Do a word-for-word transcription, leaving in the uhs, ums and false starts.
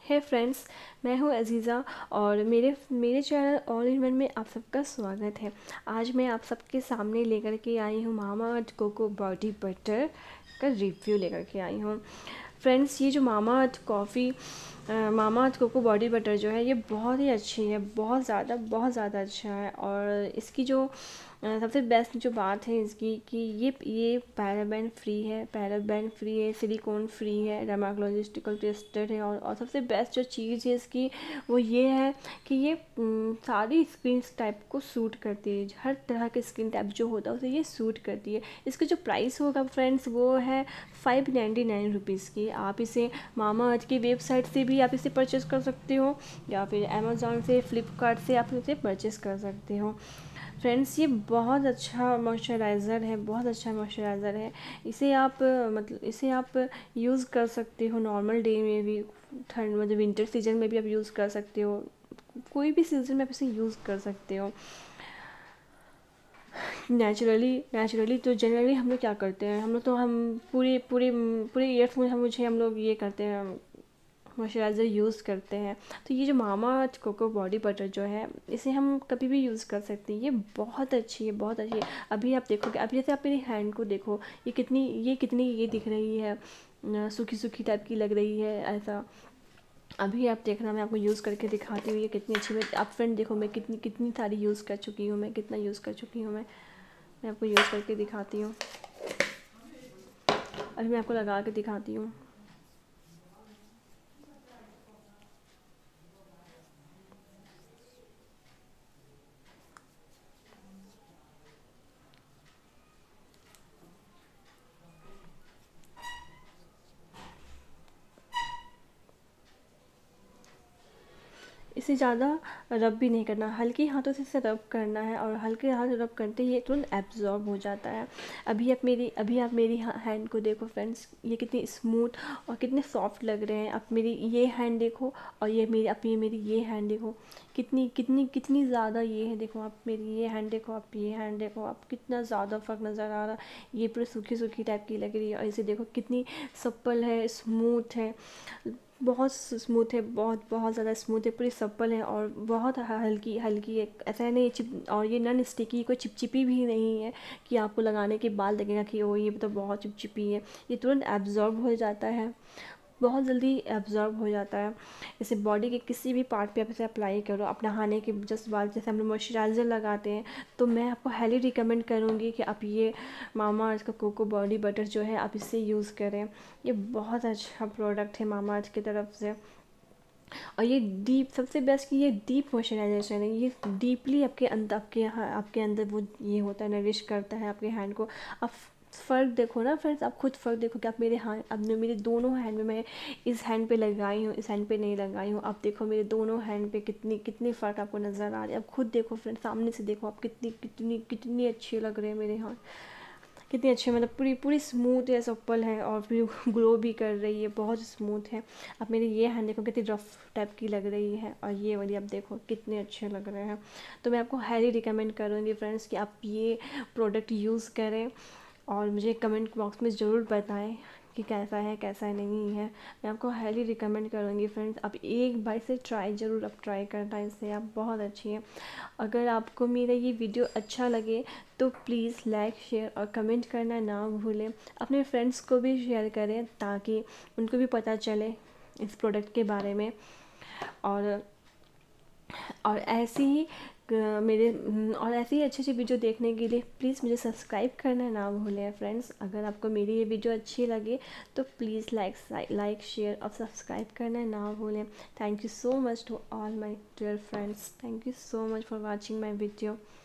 है फ्रेंड्स, मैं हूँ अज़ीज़ा और मेरे मेरे चैनल ऑल इन वन में आप सबका स्वागत है। आज मैं आप सबके सामने लेकर के आई हूँ मामाअर्थ कोको बॉडी बटर का रिव्यू लेकर के आई हूँ। फ्रेंड्स, ये जो Mamaearth coffee Mamaearth coco body butter जो है ये बहुत ही अच्छी है, बहुत ज़्यादा बहुत ज़्यादा अच्छा है। और इसकी जो सबसे बेस्ट जो बात है इसकी कि ये ये पैराबेन फ्री है, पैराबेन फ्री है, सिलिकॉन फ्री है, डर्माकोलॉजिस्टिकल टेस्टेड है। और, और सबसे बेस्ट जो चीज़ है इसकी वो ये है कि ये सारी स्किन टाइप को सूट करती है। हर तरह के स्किन टाइप जो होता है उसे ये सूट करती है। इसका जो प्राइस होगा फ्रेंड्स वो है फाइव नाइन्टी नाइन रुपीज़ की। आप इसे मामाअर्थ की वेबसाइट से भी आप इसे परचेज़ कर सकते हो या फिर अमेज़ॉन से, फ्लिपकार्ट से आप इसे परचेज़ कर सकते हो। फ्रेंड्स, ये बहुत अच्छा मॉइस्चराइज़र है, बहुत अच्छा मॉइस्चराइज़र है। इसे आप मतलब इसे आप यूज़ कर सकते हो नॉर्मल डे में भी, ठंड मतलब विंटर सीजन में भी आप यूज़ कर सकते हो, कोई भी सीज़न में आप इसे यूज़ कर सकते हो। नेचुरली नेचुरली तो जनरली हम लोग क्या करते हैं, हम लोग तो हम पूरी पूरी पूरे ईयर्स में हम मुझे हम लोग ये करते हैं, मॉइस्चराइज़र यूज़ करते हैं। तो ये जो मामाअर्थ कोको बॉडी बटर जो है इसे हम कभी भी यूज़ कर सकते हैं। ये बहुत अच्छी है, बहुत अच्छी है। अभी आप देखोगे, अभी जैसे आप मेरी हैंड को देखो, ये कितनी ये कितनी ये दिख रही है, सूखी सूखी टाइप की लग रही है ऐसा। अभी आप देखना, मैं आपको यूज़ करके दिखाती हूँ ये कितनी अच्छी। मैं आप फ्रेंड देखो, मैं कितनी कितनी सारी यूज़ कर चुकी हूँ, मैं कितना यूज़ कर चुकी हूँ मैं मैं आपको यूज़ करके दिखाती हूँ। अभी मैं आपको लगा के दिखाती हूँ। इसे ज़्यादा रब भी नहीं करना, हल्के हाथों से इसे रब करना है और हल्के हाथ रब करते ही ये तुरंत एब्जॉर्ब हो जाता है। अभी आप मेरी अभी आप मेरी हैंड को देखो फ्रेंड्स, ये कितनी स्मूथ और कितने सॉफ्ट लग रहे हैं। आप मेरी ये हैंड देखो और ये मेरी आप ये मेरी ये हैंड देखो, कितनी कितनी कितनी ज़्यादा ये है। देखो आप मेरी ये हैंड देखो, आप ये हैंड देखो, आप कितना ज़्यादा फ़र्क नज़र आ रहा है। ये पूरी सूखी सूखी टाइप की लग रही है और इसे देखो कितनी सप्पल है, स्मूथ है, बहुत स्मूथ है, बहुत बहुत ज़्यादा स्मूथ है, पूरी सप्पल है और बहुत हल्की हल्की है। ऐसा नहीं चिप, और ये नॉन स्टिकी, कोई चिपचिपी भी नहीं है कि आपको लगाने के बाद लगेगा कि ओ ये तो बहुत चिपचिपी है। ये तुरंत एब्जॉर्ब हो जाता है, बहुत जल्दी एब्जॉर्ब हो जाता है। इसे बॉडी के किसी भी पार्ट पे आप इसे अप्लाई करो। आप नहाने के जस्ट बाद जैसे हम लोग मॉइस्चराइज़र लगाते हैं, तो मैं आपको हाईली रिकमेंड करूँगी कि आप ये मामाअर्थ का कोको बॉडी बटर जो है आप इससे यूज़ करें। ये बहुत अच्छा प्रोडक्ट है मामाअर्थ की तरफ से। और ये डीप, सबसे बेस्ट कि ये डीप मॉइस्चराइजेशन है। ये डीपली आपके अंदर आपके आपके अंदर वो ये होता है, नरिश करता है आपके हैंड को। आप फ़र्क देखो ना फ्रेंड्स, आप खुद फ़र्क देखो कि आप मेरे हाथ, अब मेरे दोनों हैंड में, मैं इस हैंड पे लगाई हूँ, इस हैंड पे नहीं लगाई हूँ। आप देखो मेरे दोनों हैंड पे कितनी कितनी फ़र्क आपको नज़र आ रही है। आप खुद देखो फ्रेंड्स, सामने से देखो आप कितनी कितनी कितनी अच्छी लग रहे हैं मेरे हाथ, कितनी अच्छी, मतलब पूरी पूरी स्मूथ है, सप्पल है और फिर ग्लो भी कर रही है, बहुत स्मूथ है। अब मेरी ये हैंड देखो कितनी रफ टाइप की लग रही है और ये वाली आप देखो कितने अच्छे लग रहे हैं। तो मैं आपको हाईली रिकमेंड करूँगी फ्रेंड्स कि आप ये प्रोडक्ट यूज़ करें और मुझे कमेंट बॉक्स में ज़रूर बताएं कि कैसा है कैसा नहीं है। मैं आपको हाईली रिकमेंड करूँगी फ्रेंड्स, आप एक बार से ट्राई ज़रूर आप ट्राई करना, इससे आप बहुत अच्छी है। अगर आपको मेरा ये वीडियो अच्छा लगे तो प्लीज़ लाइक, शेयर और कमेंट करना ना भूलें। अपने फ्रेंड्स को भी शेयर करें ताकि उनको भी पता चले इस प्रोडक्ट के बारे में। और और ऐसे ही मेरे और ऐसे ही अच्छी अच्छी वीडियो देखने के लिए प्लीज़ मुझे सब्सक्राइब करना ना भूलें फ्रेंड्स। अगर आपको मेरी ये वीडियो अच्छी लगे तो प्लीज़ लाइक लाइक शेयर और सब्सक्राइब करना ना भूलें। Thank you so much to all my dear friends, thank you so much for watching my video.